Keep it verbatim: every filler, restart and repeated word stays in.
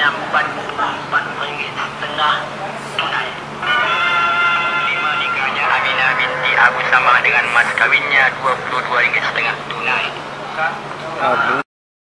harganya empat puluh empat ringgit setengah tunai. Lima nikahnya Aminah binti Abu Samah dengan mas kawinnya dua puluh dua ringgit setengah tunai.